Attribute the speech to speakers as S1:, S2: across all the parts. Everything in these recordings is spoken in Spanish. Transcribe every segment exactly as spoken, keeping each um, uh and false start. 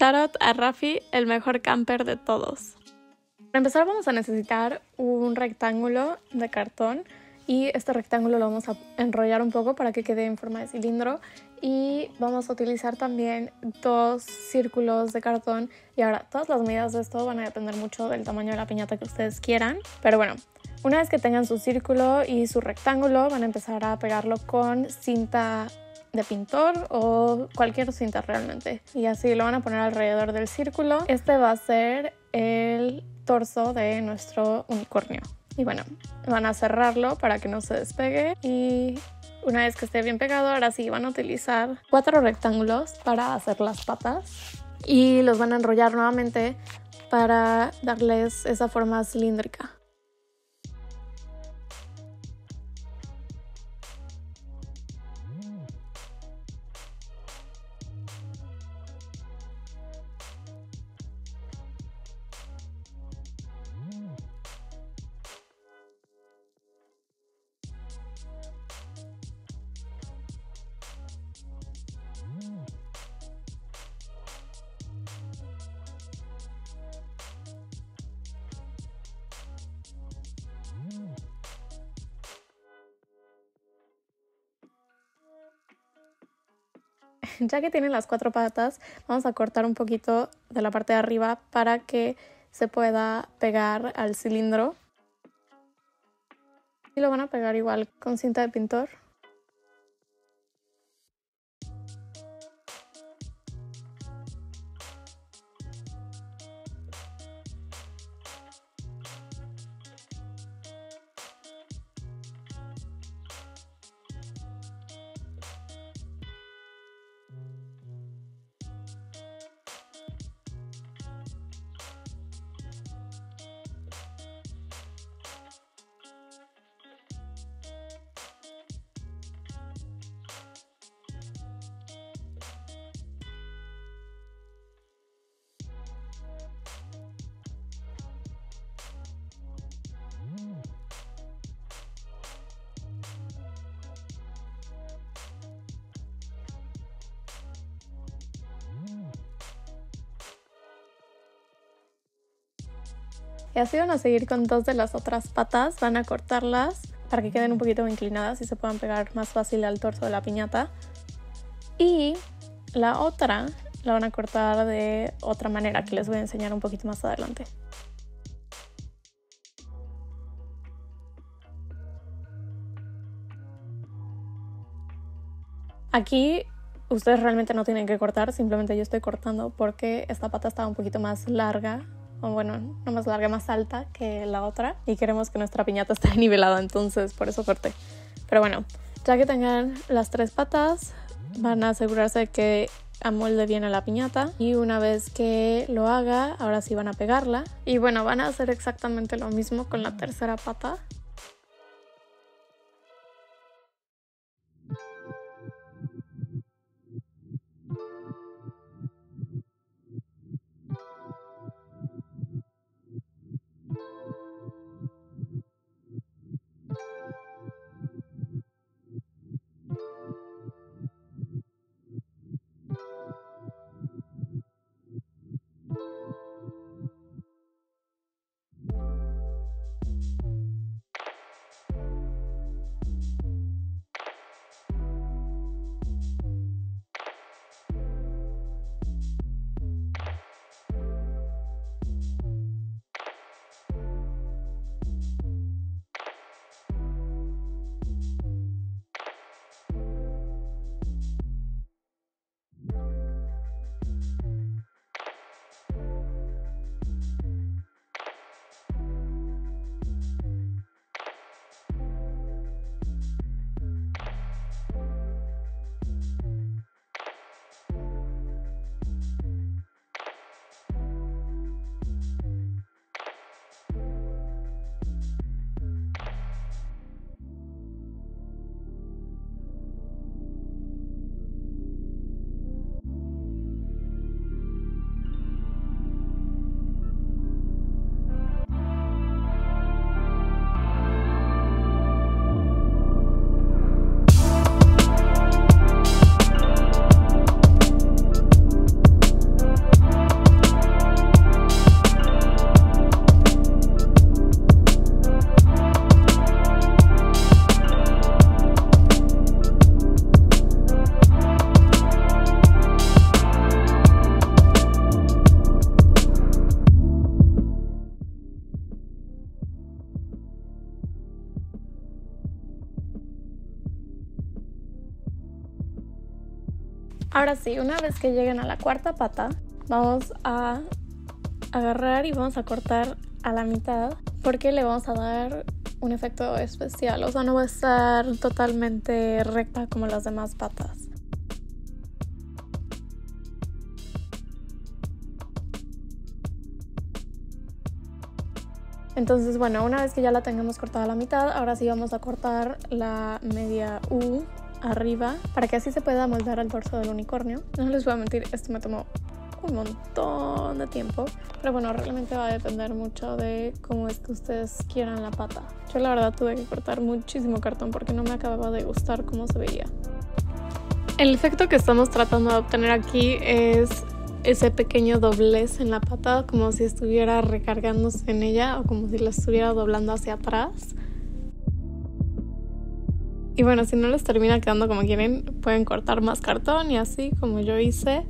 S1: Shout out a Rafi, el mejor camper de todos. Para empezar vamos a necesitar un rectángulo de cartón y este rectángulo lo vamos a enrollar un poco para que quede en forma de cilindro y vamos a utilizar también dos círculos de cartón. Y ahora todas las medidas de esto van a depender mucho del tamaño de la piñata que ustedes quieran, pero bueno, una vez que tengan su círculo y su rectángulo van a empezar a pegarlo con cinta de pintor o cualquier cinta realmente, y así lo van a poner alrededor del círculo. Este va a ser el torso de nuestro unicornio y bueno, van a cerrarlo para que no se despegue y una vez que esté bien pegado, ahora sí van a utilizar cuatro rectángulos para hacer las patas y los van a enrollar nuevamente para darles esa forma cilíndrica. Ya que tienen las cuatro patas, vamos a cortar un poquito de la parte de arriba para que se pueda pegar al cilindro. Y lo van a pegar igual con cinta de pintor. Y así van a seguir con dos de las otras patas, van a cortarlas para que queden un poquito inclinadas y se puedan pegar más fácil al torso de la piñata. Y la otra la van a cortar de otra manera que les voy a enseñar un poquito más adelante. Aquí ustedes realmente no tienen que cortar, simplemente yo estoy cortando porque esta pata estaba un poquito más larga, o bueno, no más larga, más alta que la otra y queremos que nuestra piñata esté nivelada, entonces por eso corté. Pero bueno, ya que tengan las tres patas, van a asegurarse de que amolde bien a la piñata y una vez que lo haga, ahora sí van a pegarla. Y bueno, van a hacer exactamente lo mismo con la tercera pata. Ahora sí, una vez que lleguen a la cuarta pata, vamos a agarrar y vamos a cortar a la mitad porque le vamos a dar un efecto especial. O sea, no va a estar totalmente recta como las demás patas. Entonces, bueno, una vez que ya la tengamos cortada a la mitad, ahora sí vamos a cortar la media U arriba para que así se pueda moldar el torso del unicornio. No les voy a mentir, esto me tomó un montón de tiempo, pero bueno, realmente va a depender mucho de cómo es que ustedes quieran la pata. Yo la verdad tuve que cortar muchísimo cartón porque no me acababa de gustar cómo se veía. El efecto que estamos tratando de obtener aquí es ese pequeño doblez en la pata, como si estuviera recargándose en ella o como si la estuviera doblando hacia atrás. Y bueno, si no les termina quedando como quieren, pueden cortar más cartón y así como yo hice.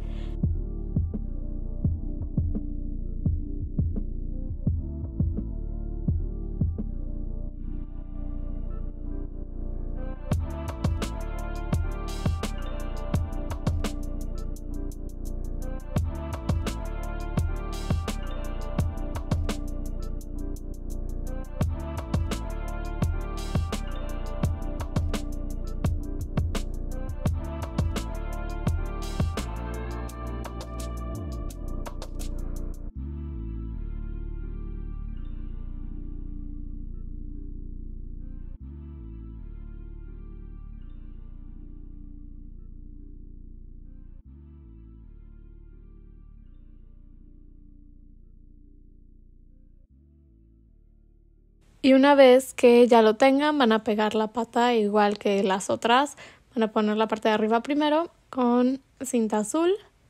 S1: Y una vez que ya lo tengan, van a pegar la pata igual que las otras. Van a poner la parte de arriba primero con cinta azul.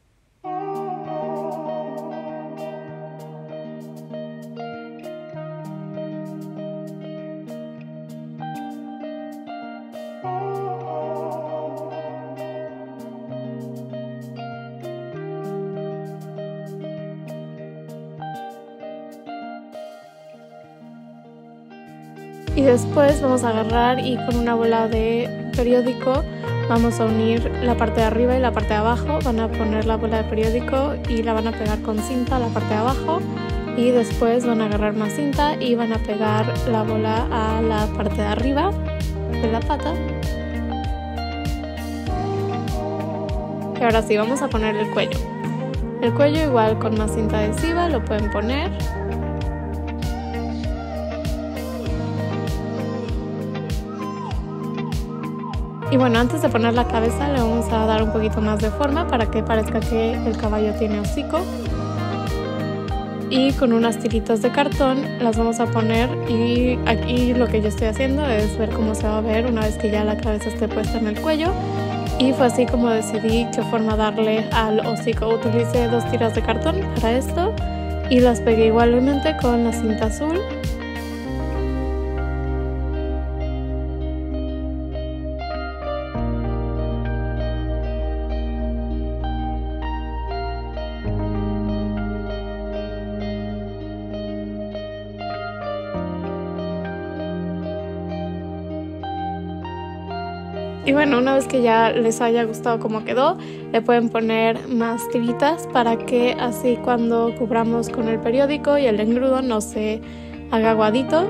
S1: Y después vamos a agarrar y con una bola de periódico vamos a unir la parte de arriba y la parte de abajo. Van a poner la bola de periódico y la van a pegar con cinta a la parte de abajo. Y después van a agarrar más cinta y van a pegar la bola a la parte de arriba de la pata. Y ahora sí, vamos a poner el cuello. El cuello igual con más cinta adhesiva lo pueden poner. Y bueno, antes de poner la cabeza le vamos a dar un poquito más de forma para que parezca que el caballo tiene hocico. Y con unas tiritas de cartón las vamos a poner y aquí lo que yo estoy haciendo es ver cómo se va a ver una vez que ya la cabeza esté puesta en el cuello. Y fue así como decidí qué forma darle al hocico. Utilicé dos tiras de cartón para esto y las pegué igualmente con la cinta azul. Y bueno, una vez que ya les haya gustado cómo quedó, le pueden poner más tiritas para que así cuando cubramos con el periódico y el engrudo no se haga aguadito.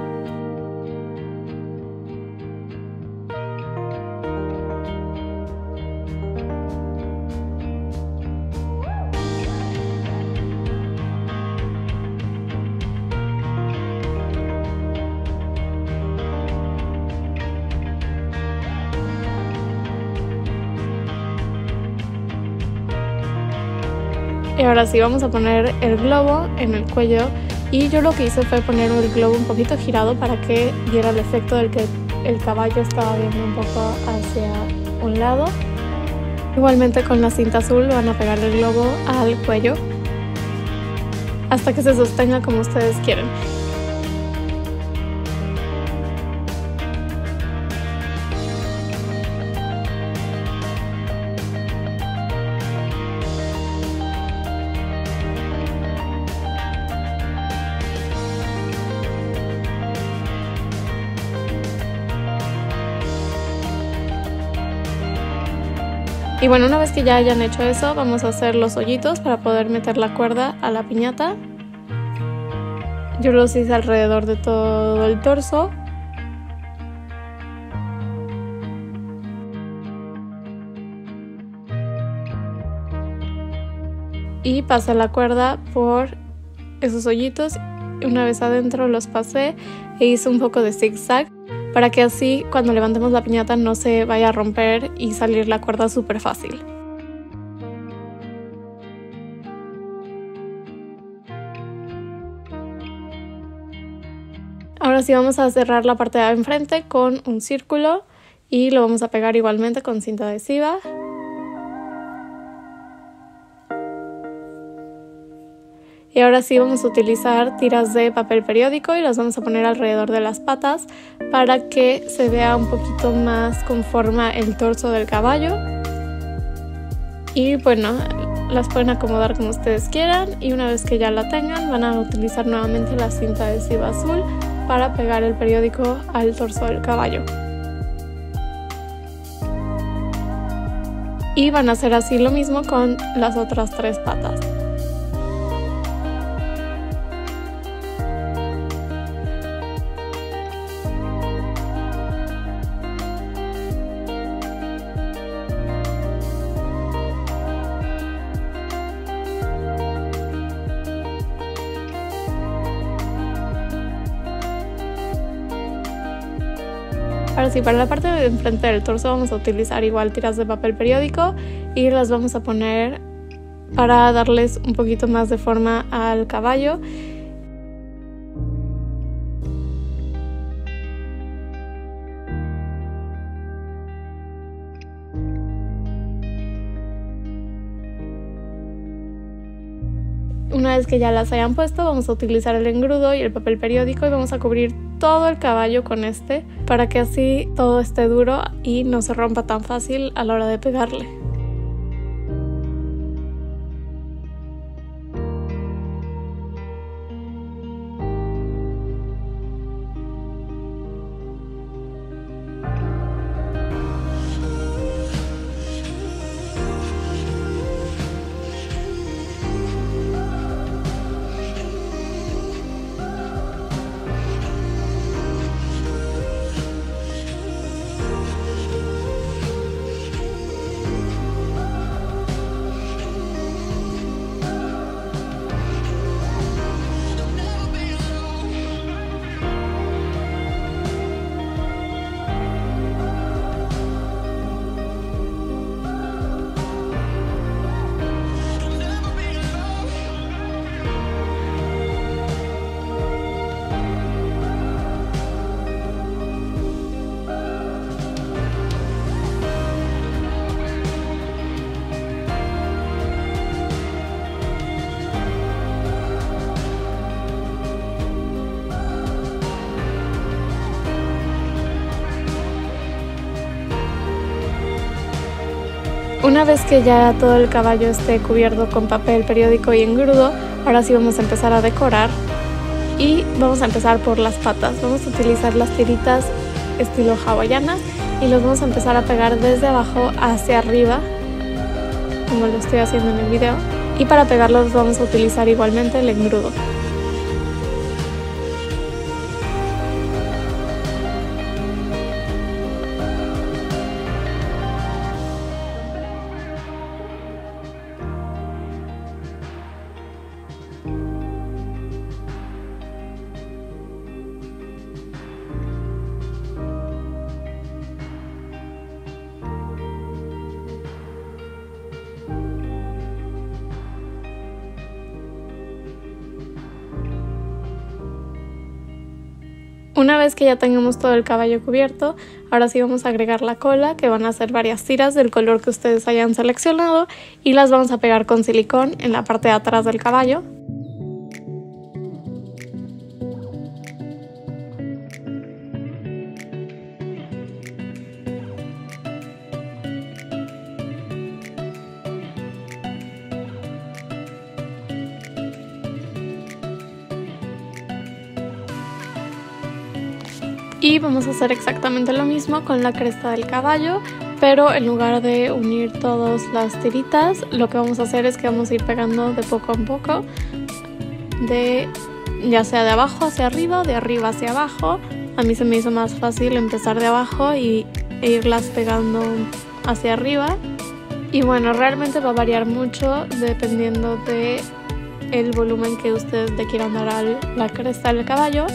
S1: Y ahora sí vamos a poner el globo en el cuello y yo lo que hice fue poner el globo un poquito girado para que diera el efecto del que el caballo estaba viendo un poco hacia un lado. Igualmente con la cinta azul van a pegar el globo al cuello hasta que se sostenga como ustedes quieren. Y bueno, una vez que ya hayan hecho eso, vamos a hacer los hoyitos para poder meter la cuerda a la piñata. Yo los hice alrededor de todo el torso. Y pasé la cuerda por esos hoyitos. Una vez adentro los pasé e hice un poco de zigzag para que así cuando levantemos la piñata no se vaya a romper y salir la cuerda súper fácil. Ahora sí vamos a cerrar la parte de enfrente con un círculo y lo vamos a pegar igualmente con cinta adhesiva. Y ahora sí vamos a utilizar tiras de papel periódico y las vamos a poner alrededor de las patas para que se vea un poquito más con forma el torso del caballo. Y bueno, las pueden acomodar como ustedes quieran y una vez que ya la tengan van a utilizar nuevamente la cinta adhesiva azul para pegar el periódico al torso del caballo. Y van a hacer así lo mismo con las otras tres patas. Ahora sí, para la parte de enfrente del torso vamos a utilizar igual tiras de papel periódico y las vamos a poner para darles un poquito más de forma al caballo. Una vez que ya las hayan puesto, vamos a utilizar el engrudo y el papel periódico y vamos a cubrir todo el caballo con este para que así todo esté duro y no se rompa tan fácil a la hora de pegarle. Una vez que ya todo el caballo esté cubierto con papel periódico y engrudo, ahora sí vamos a empezar a decorar y vamos a empezar por las patas. Vamos a utilizar las tiritas estilo hawaianas y los vamos a empezar a pegar desde abajo hacia arriba, como lo estoy haciendo en el video. Y para pegarlos vamos a utilizar igualmente el engrudo. Una vez que ya tengamos todo el caballo cubierto, ahora sí vamos a agregar la cola, que van a ser varias tiras del color que ustedes hayan seleccionado y las vamos a pegar con silicón en la parte de atrás del caballo. Y vamos a hacer exactamente lo mismo con la cresta del caballo, pero en lugar de unir todas las tiritas, lo que vamos a hacer es que vamos a ir pegando de poco a poco, de ya sea de abajo hacia arriba o de arriba hacia abajo. A mí se me hizo más fácil empezar de abajo y e irlas pegando hacia arriba. Y bueno, realmente va a variar mucho dependiendo de el volumen que ustedes le quieran dar a la cresta del caballo.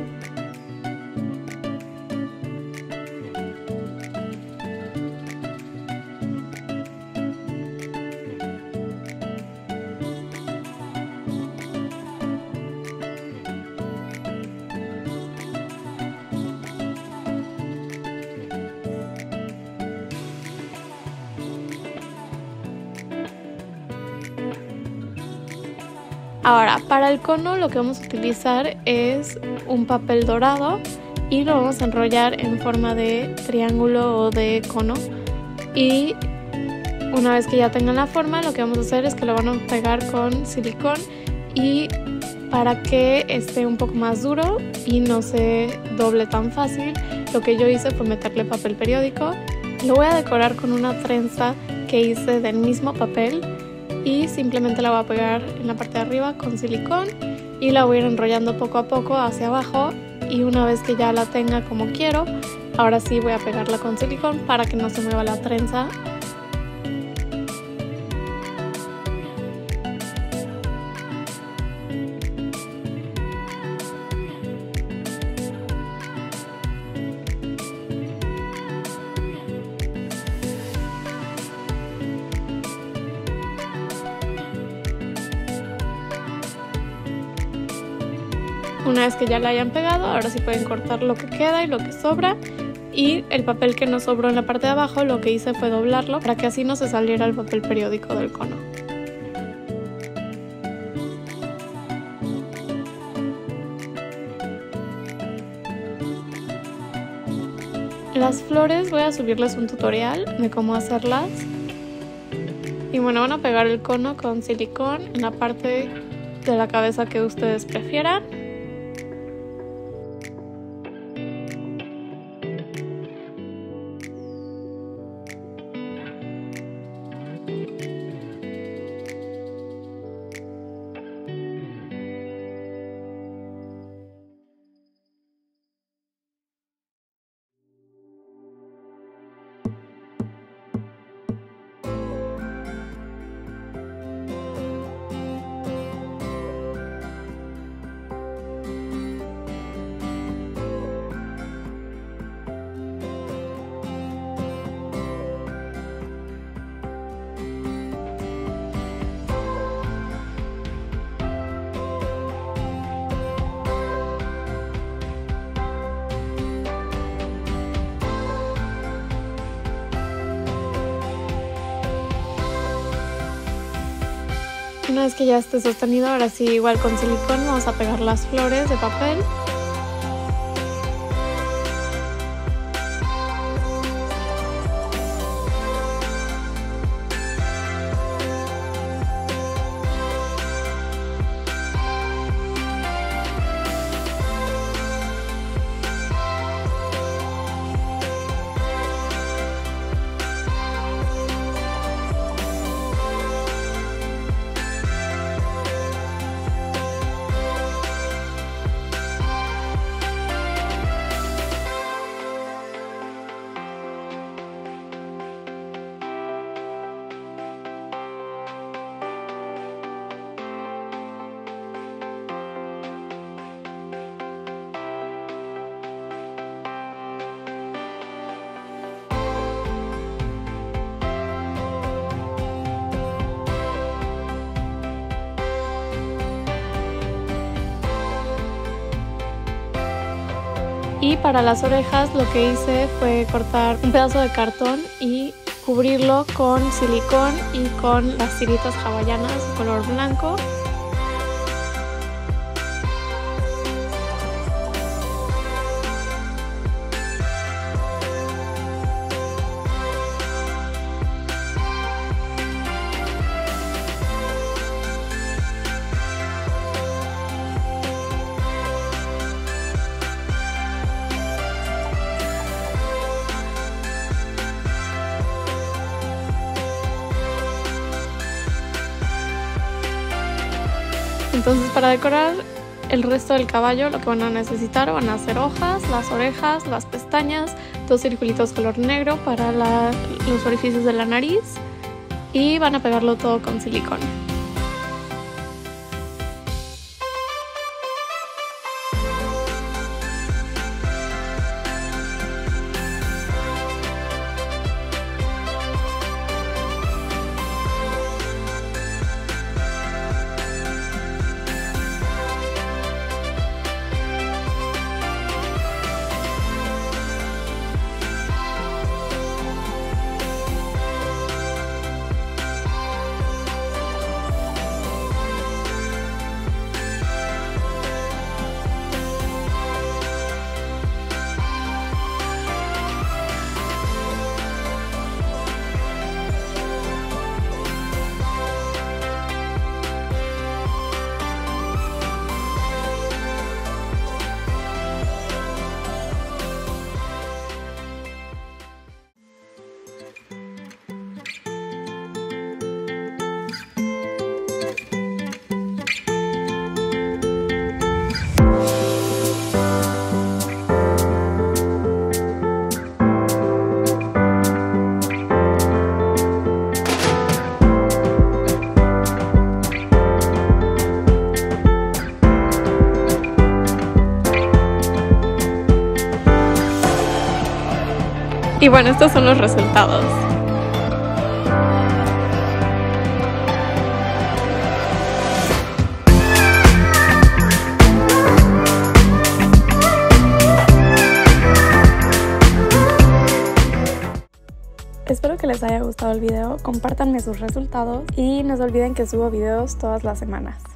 S1: Ahora, para el cono lo que vamos a utilizar es un papel dorado y lo vamos a enrollar en forma de triángulo o de cono. Y una vez que ya tengan la forma, lo que vamos a hacer es que lo van a pegar con silicón, y para que esté un poco más duro y no se doble tan fácil, lo que yo hice fue meterle papel periódico. Lo voy a decorar con una trenza que hice del mismo papel, y simplemente la voy a pegar en la parte de arriba con silicón y la voy a ir enrollando poco a poco hacia abajo. Y una vez que ya la tenga como quiero, ahora sí voy a pegarla con silicón para que no se mueva la trenza. Una vez que ya la hayan pegado, ahora sí pueden cortar lo que queda y lo que sobra. Y el papel que nos sobró en la parte de abajo, lo que hice fue doblarlo para que así no se saliera el papel periódico del cono. Las flores voy a subirles un tutorial de cómo hacerlas. Y bueno, van a pegar el cono con silicón en la parte de la cabeza que ustedes prefieran. Una vez que ya esté sostenido, ahora sí, igual con silicón, vamos a pegar las flores de papel. Y para las orejas lo que hice fue cortar un pedazo de cartón y cubrirlo con silicón y con las tiritas hawaianas de color blanco. Entonces, para decorar el resto del caballo, lo que van a necesitar van a ser hojas, las orejas, las pestañas, dos circulitos color negro para la, los orificios de la nariz y van a pegarlo todo con silicón. Y bueno, estos son los resultados. Espero que les haya gustado el video, compártanme sus resultados y no se olviden que subo videos todas las semanas.